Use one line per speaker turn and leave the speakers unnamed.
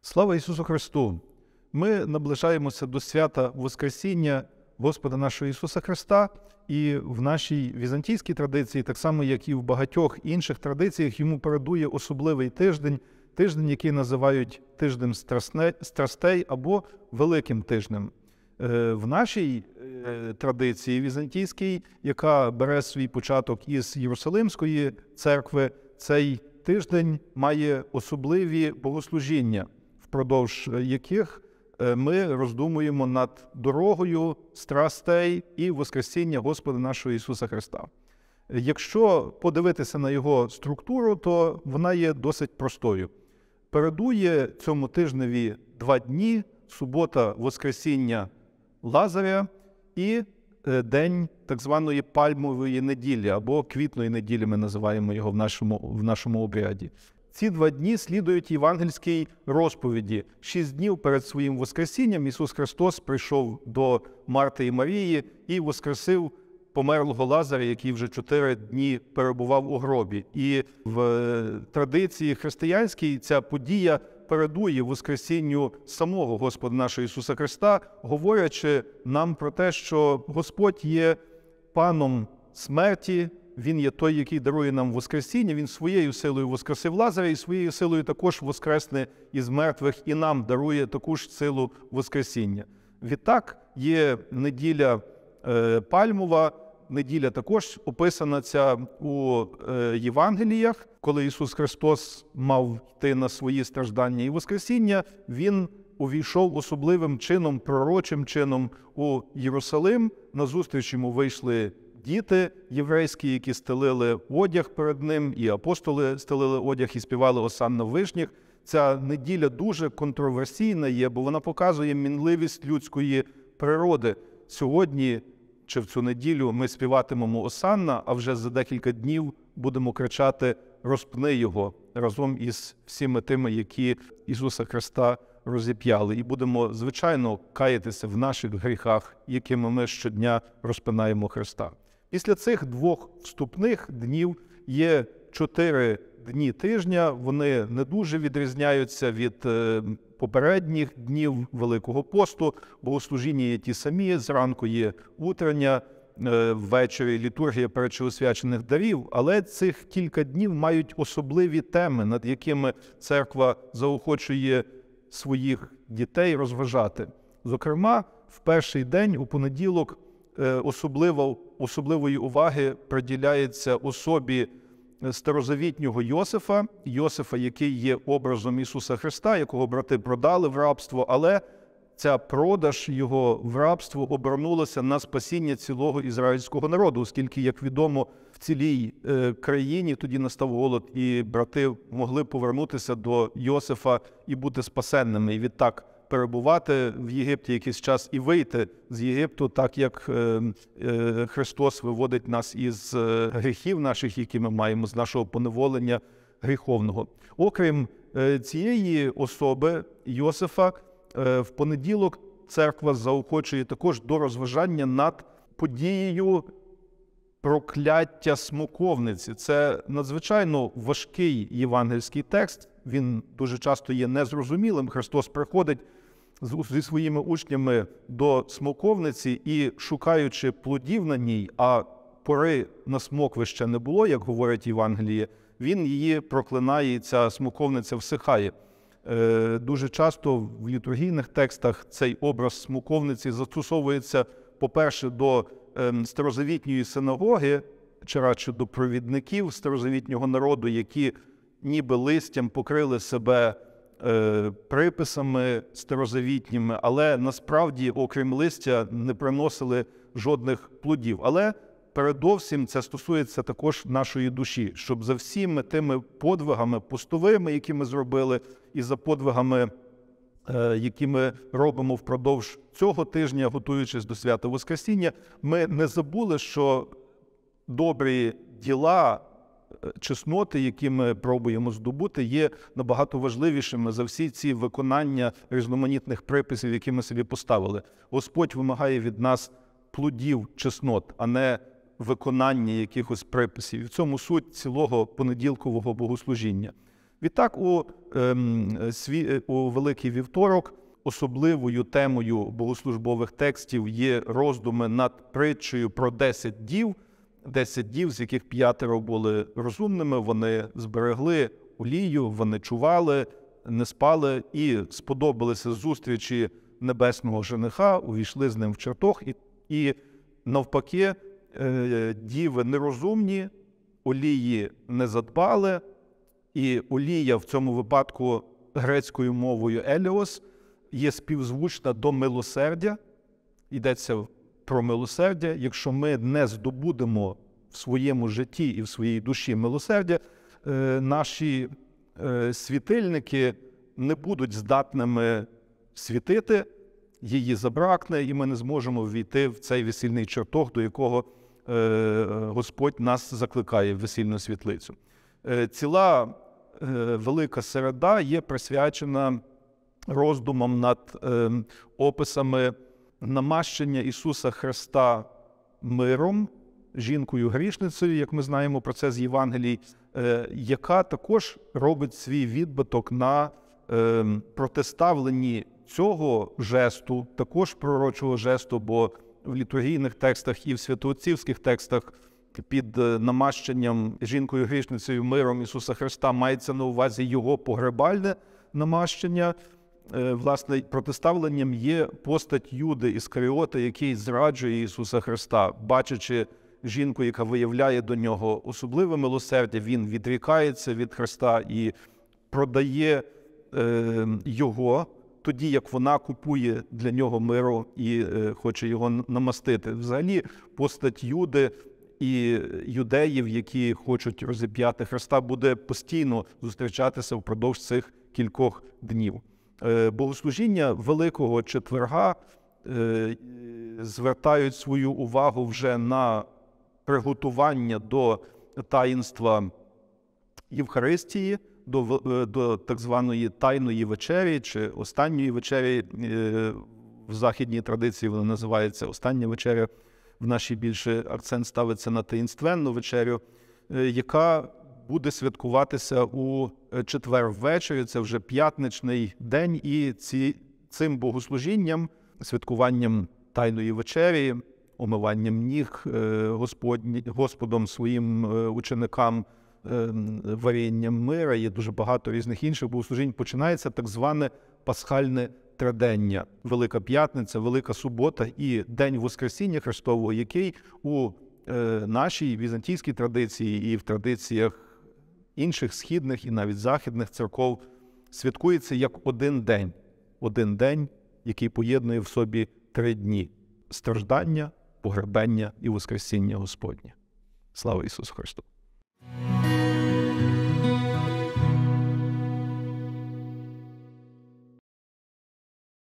Слава Ісусу Христу! Ми наближаємося до свята Воскресіння Господа нашого Ісуса Христа, і в нашій візантійській традиції, так само як і в багатьох інших традиціях, йому передує особливий тиждень, який називають тижнем страстей або Великим тижнем. В нашій традиції візантійській, яка бере свій початок із Єрусалимської церкви, цей тиждень має особливі богослужіння, впродовж яких ми роздумуємо над дорогою страстей і Воскресіння Господа нашого Ісуса Христа. Якщо подивитися на його структуру, то вона є досить простою. Передує цьому тижневі 2 дні – субота Воскресіння Лазаря і день так званої Пальмової неділі, або Квітної неділі, ми називаємо його в нашому обряді. Ці 2 дні слідують євангельській розповіді. 6 днів перед своїм Воскресінням Ісус Христос прийшов до Марти і Марії і воскресив померлого Лазаря, який вже 4 дні перебував у гробі. І в традиції християнській ця подія передує Воскресінню самого Господа нашого Ісуса Христа, говорячи нам про те, що Господь є паном смерті, Він є той, який дарує нам Воскресіння, Він своєю силою воскресив Лазаря і своєю силою також воскресне із мертвих і нам дарує таку ж силу Воскресіння. Відтак є неділя Пальмова, неділя також описана ця у Євангеліях. Коли Ісус Христос мав йти на свої страждання і Воскресіння, Він увійшов особливим чином, пророчим чином у Єрусалим. Назустріч йому вийшли діти єврейські, які стелили одяг перед ним, і апостоли стелили одяг і співали «Осанна в вишніх». Ця неділя дуже контроверсійна є, бо вона показує мінливість людської природи. Сьогодні, чи в цю неділю, ми співатимемо «Осанна», а вже за декілька днів будемо кричати «Розпни його» разом із всіми тими, які Ісуса Христа розіп'яли. І будемо, звичайно, каятися в наших гріхах, якими ми щодня розпинаємо Христа. Після цих 2 вступних днів є 4 дні тижня. Вони не дуже відрізняються від попередніх днів Великого посту. Богослужіння є ті самі, зранку є утрення, ввечері літургія передчеосвячених дарів, але цих кілька днів мають особливі теми, над якими церква заохочує своїх дітей розважати. Зокрема, в перший день, у понеділок, особливої уваги приділяється особі старозавітнього Йосифа, який є образом Ісуса Христа, якого брати продали в рабство, але ця продаж його в рабство обернулася на спасіння цілого ізраїльського народу, оскільки, як відомо, в цілій країні тоді настав голод, і брати могли повернутися до Йосифа і бути спасенними, і відтак перебувати в Єгипті якийсь час і вийти з Єгипту, так як Христос виводить нас із гріхів наших, які ми маємо, з нашого поневолення гріховного. Окрім цієї особи, Йосифа, в понеділок церква заохочує також до розважання над подією прокляття смоковниці. Це надзвичайно важкий євангельський текст, він дуже часто є незрозумілим. Христос приходить зі своїми учнями до смоковниці і, шукаючи плодів на ній, а пори на смокви ще не було, як говорить Євангеліє, він її проклинає, і ця смоковниця всихає. Дуже часто в літургійних текстах цей образ смоковниці застосовується, по-перше, до старозавітньої синагоги, чи радше до провідників старозавітнього народу, які ніби листям покрили себе приписами старозавітніми, але насправді, окрім листя, не приносили жодних плодів. Але передовсім це стосується також нашої душі, щоб за всіми тими подвигами постовими, які ми зробили, і за подвигами, які ми робимо впродовж цього тижня, готуючись до свята Воскресіння, ми не забули, що добрі діла, чесноти, які ми пробуємо здобути, є набагато важливішими за всі ці виконання різноманітних приписів, які ми собі поставили. Господь вимагає від нас плодів чеснот, а не виконання якихось приписів. І в цьому суть цілого понеділкового богослужіння. Відтак, у Великий Вівторок особливою темою богослужбових текстів є роздуми над притчею про 10 дів, з яких 5 були розумними, вони зберегли олію, вони чували, не спали і сподобалися зустрічі небесного жениха, увійшли з ним в чертог, і навпаки, діви нерозумні, олії не задбали, і олія в цьому випадку грецькою мовою еліос є співзвучна до милосердя. Йдеться про милосердя. Якщо ми не здобудемо в своєму житті і в своїй душі милосердя, наші світильники не будуть здатними світити, її забракне, і ми не зможемо ввійти в цей весільний чертог, до якого Господь нас закликає в весільну світлицю. Ціла Велика Середа є присвячена роздумам над описами намащення Ісуса Христа миром, жінкою-грішницею, як ми знаємо про це з Євангелій, яка також робить свій відбиток на протиставленні цього жесту, також пророчого жесту, бо в літургійних текстах і в святоотцівських текстах під намащенням жінкою-грішницею миром Ісуса Христа мається на увазі Його погребальне намащення. Власне, протиставленням є постать Юди Іскаріота, який зраджує Ісуса Христа. Бачачи жінку, яка виявляє до нього особливе милосердя, він відрікається від Христа і продає Його, тоді як вона купує для нього миру і хоче його намастити. Взагалі, постать Юди і юдеїв, які хочуть розіп'яти Христа, буде постійно зустрічатися впродовж цих кількох днів. Богослужіння Великого Четверга звертають свою увагу вже на приготування до таїнства Євхаристії, до так званої Тайної вечері чи Останньої вечері. В західній традиції вона називається Остання вечеря. В нашій більше акцент ставиться на таїнственну вечерю, яка буде святкуватися у четвер ввечері, це вже п'ятничний день, і цим богослужінням, святкуванням Тайної вечері, омиванням ніг Господом своїм ученикам, варінням мира, є дуже багато різних інших богослужінь, починається так зване пасхальне тридення, Велика П'ятниця, Велика Субота і День Воскресіння Христового, який у нашій візантійській традиції і в традиціях інших східних і навіть західних церков святкується як один день, який поєднує в собі 3 дні – страждання, погребення і Воскресіння Господнє. Слава Ісусу Христу!